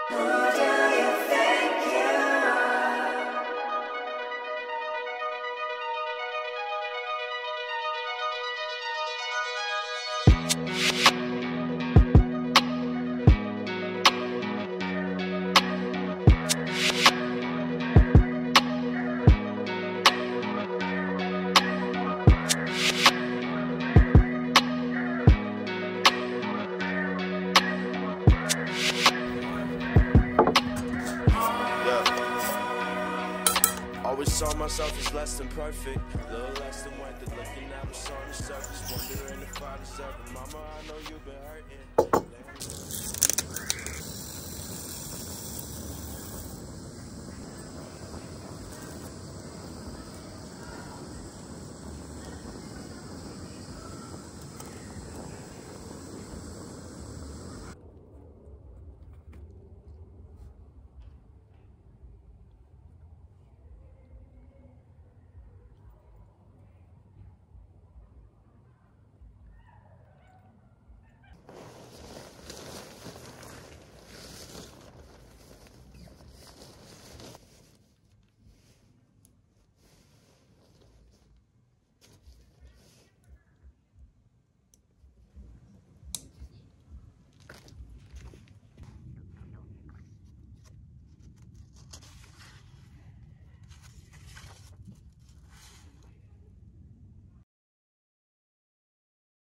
Who do you think you are? Always saw myself as less than perfect, a little less than worth it. Looking at what's on the surface, wondering if I deserve it. Mama, I know you've been hurting.